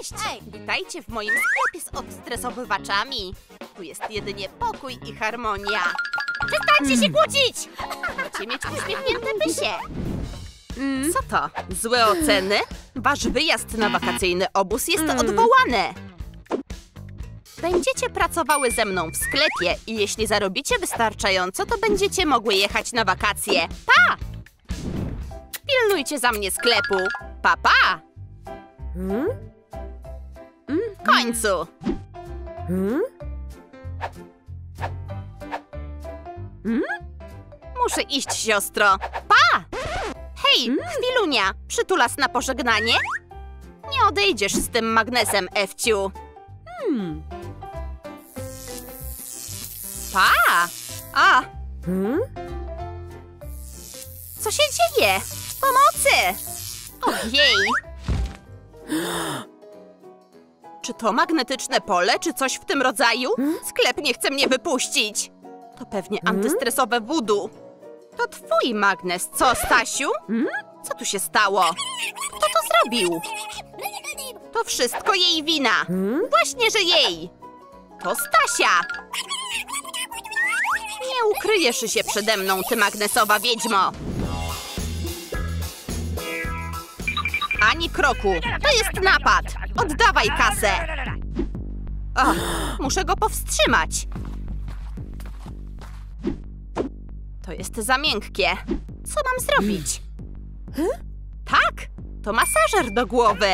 Cześć! Witajcie w moim sklepie z odstresowywaczami. Tu jest jedynie pokój i harmonia. Przestańcie się kłócić! Chcecie mieć uśmiechnięte pysie. Co to? Złe oceny? Wasz wyjazd na wakacyjny obóz jest odwołany. Będziecie pracowały ze mną w sklepie i jeśli zarobicie wystarczająco, to będziecie mogły jechać na wakacje. Pa! Pilnujcie za mnie sklepu. Pa, pa! W końcu. Muszę iść, siostro. Pa! Hej, chwilunia, przytulas na pożegnanie? Nie odejdziesz z tym magnesem, Ewciu. Pa! A! Co się dzieje? Pomocy! Ojej! Czy to magnetyczne pole, czy coś w tym rodzaju? Sklep nie chce mnie wypuścić. To pewnie antystresowe voodoo. To twój magnes, co, Stasiu? Co tu się stało? Kto to zrobił? To wszystko jej wina. Właśnie, że jej. To Stasia. Nie ukryjesz się przede mną, ty magnesowa wiedźmo. Ani kroku. To jest napad. Oddawaj kasę. O, muszę go powstrzymać. To jest za miękkie. Co mam zrobić? Tak, to masażer do głowy.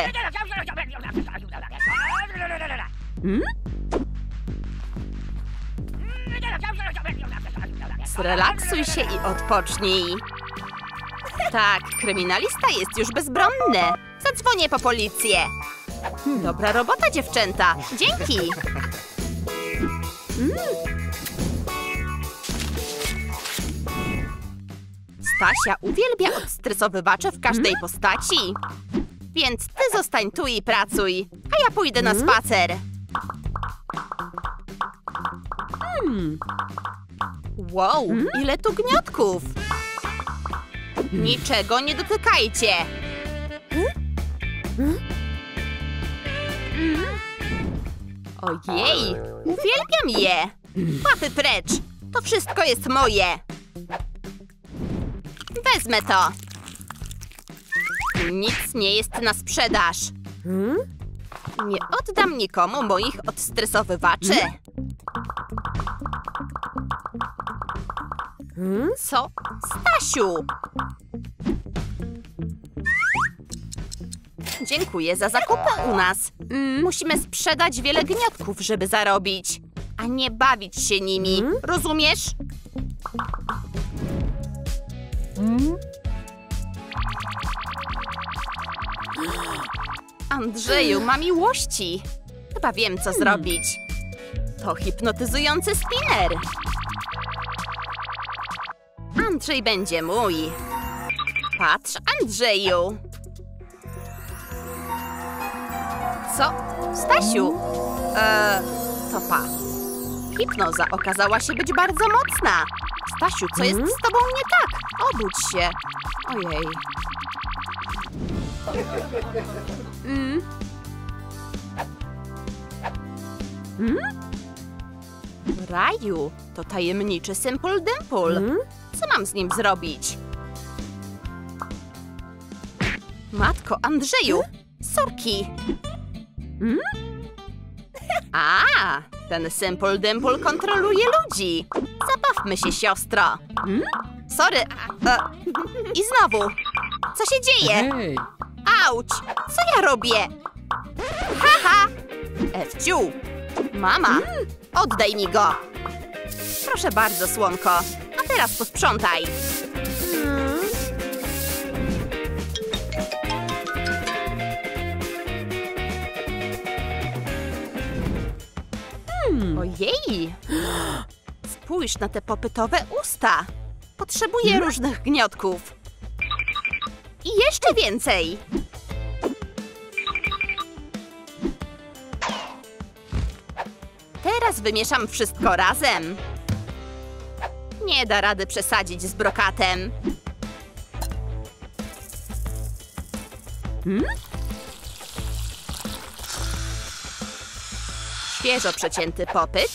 Zrelaksuj się i odpocznij. Tak, kryminalista jest już bezbronny. Zadzwonię po policję. Dobra robota, dziewczęta. Dzięki. Stasia uwielbia odstresowywacze w każdej postaci. Więc ty zostań tu i pracuj, a ja pójdę na spacer. Wow, ile tu gniotków. Niczego nie dotykajcie. Ojej, uwielbiam je. Łapy precz, to wszystko jest moje. Wezmę to. Nic nie jest na sprzedaż. Nie oddam nikomu moich odstresowywaczy. Co? Stasiu! Dziękuję za zakupy u nas. Musimy sprzedać wiele gniotków, żeby zarobić, a nie bawić się nimi. Rozumiesz? Andrzeju, ma miłości. Chyba wiem, co zrobić. To hipnotyzujący spinner. Andrzej będzie mój. Patrz, Andrzeju. Co? Stasiu? To pa. Hipnoza okazała się być bardzo mocna. Stasiu, co jest z tobą nie tak? Obudź się. Ojej. Raju, to tajemniczy Simple Dimple. Co mam z nim zrobić? Matko, Andrzeju, sorki. A, ten Simple Dimple kontroluje ludzi. Zabawmy się, siostro. Sorry. I znowu. Co się dzieje? Auć! Co ja robię? Haha! Ewciu! Mama! Oddaj mi go! Proszę bardzo, słonko. A teraz posprzątaj. Ojej! Spójrz na te popytowe usta. Potrzebuję różnych gniotków. I jeszcze więcej. Teraz wymieszam wszystko razem. Nie da rady przesadzić z brokatem. Świeżo przecięty popyt.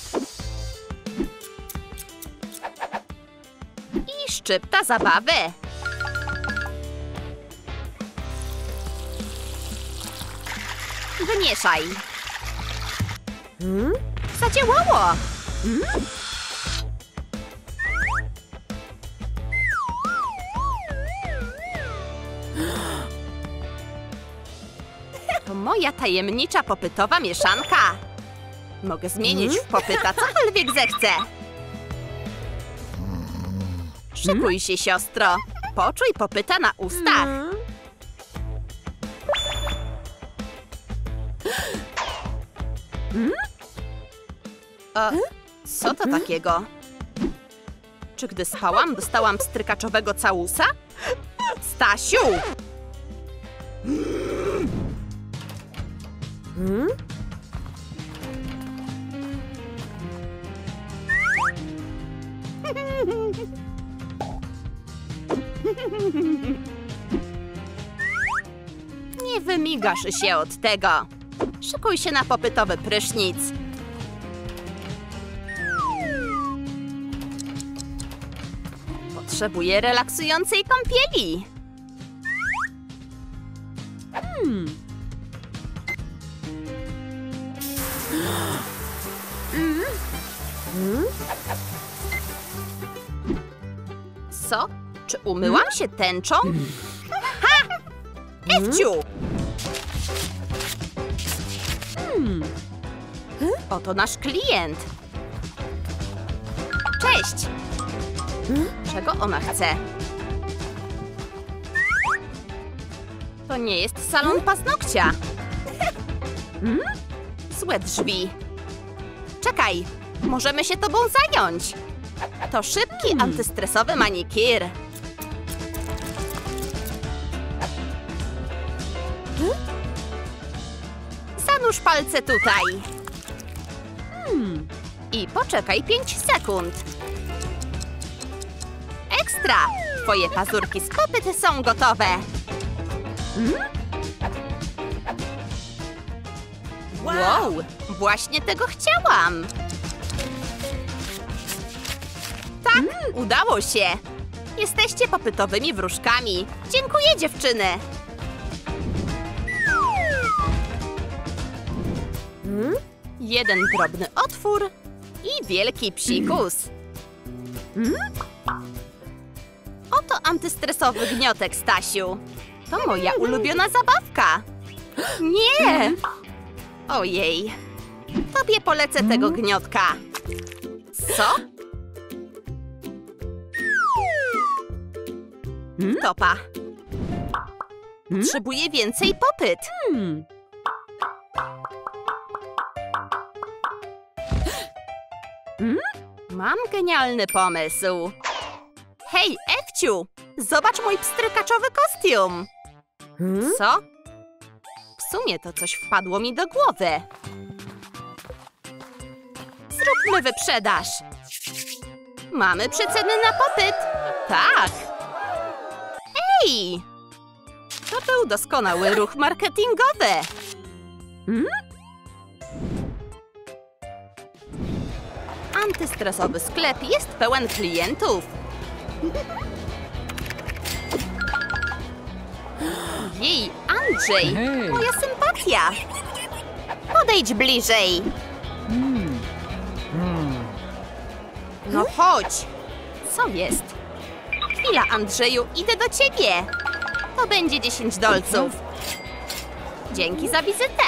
I szczypta zabawy. Wymieszaj. Zadziałało! To moja tajemnicza popytowa mieszanka. Mogę zmienić w popyta cokolwiek zechcę. Szykuj się, siostro. Poczuj popyta na ustach. Co to takiego? Czy gdy spałam, dostałam pstrykaczowego całusa? Stasiu! Nie wymigasz się od tego. Szykuj się na popytowy prysznic. Potrzebuję relaksującej kąpieli. Co? Czy umyłam się tęczą? Ha! Ewciu! Oto nasz klient. Cześć! Czego ona chce? To nie jest salon paznokcia. Złe drzwi. Czekaj, możemy się tobą zająć. To szybki, antystresowy manikir. Zanurz palce tutaj. I poczekaj 5 sekund. Ekstra! Twoje pazurki z popyt są gotowe. Wow! Właśnie tego chciałam. Tak, udało się. Jesteście popytowymi wróżkami. Dziękuję, dziewczyny. Jeden drobny otwór i wielki psikus. Oto antystresowy gniotek, Stasiu. To moja ulubiona zabawka. Nie! Ojej. Tobie polecę tego gniotka. Co? Topa. Potrzebuję więcej popyt. Mam genialny pomysł. Hej, Ewciu! Zobacz mój pstrykaczowy kostium. Co? W sumie to coś wpadło mi do głowy. Zróbmy wyprzedaż. Mamy przeceny na popyt. Tak. Ej! To był doskonały ruch marketingowy. Antystresowy sklep jest pełen klientów. Jej, Andrzej, moja sympatia. Podejdź bliżej. No chodź. Co jest? Chwila, Andrzeju, idę do ciebie. To będzie 10 dolców. Dzięki za wizytę.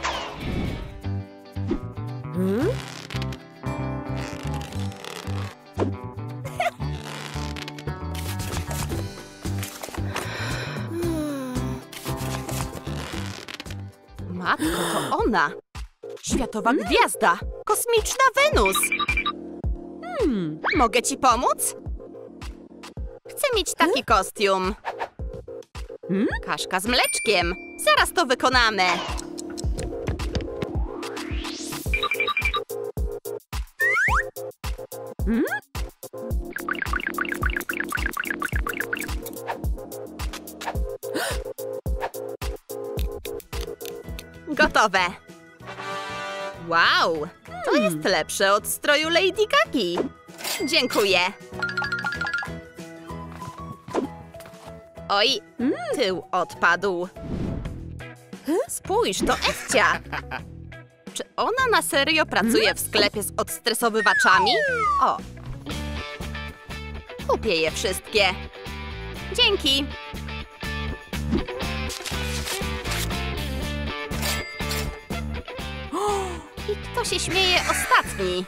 Matko, to ona. Światowa gwiazda. Kosmiczna Wenus. Mogę ci pomóc? Chcę mieć taki kostium. Kaszka z mleczkiem. Zaraz to wykonamy. Gotowe. Wow, to jest lepsze od stroju Lady Gagi. Dziękuję. Oj, tył odpadł. Spójrz, to Ewcia. Czy ona na serio pracuje w sklepie z odstresowywaczami? O. Kupię je wszystkie. Dzięki. I kto się śmieje ostatni?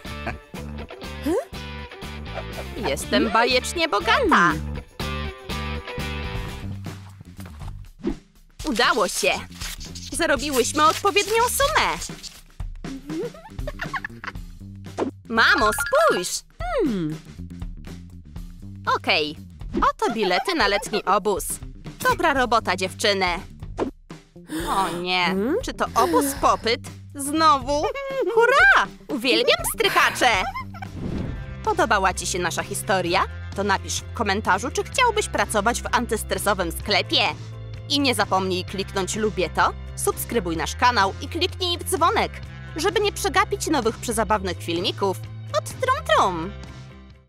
Jestem bajecznie bogata. Udało się. Zarobiłyśmy odpowiednią sumę. Mamo, spójrz! Okej, oto bilety na letni obóz. Dobra robota, dziewczyny. O nie, czy to obóz popyt? Znowu? Hurra! Uwielbiam strychacze! Podobała ci się nasza historia? To napisz w komentarzu, czy chciałbyś pracować w antystresowym sklepie. I nie zapomnij kliknąć lubię to, subskrybuj nasz kanał i kliknij w dzwonek, żeby nie przegapić nowych przezabawnych filmików od Trum Trum.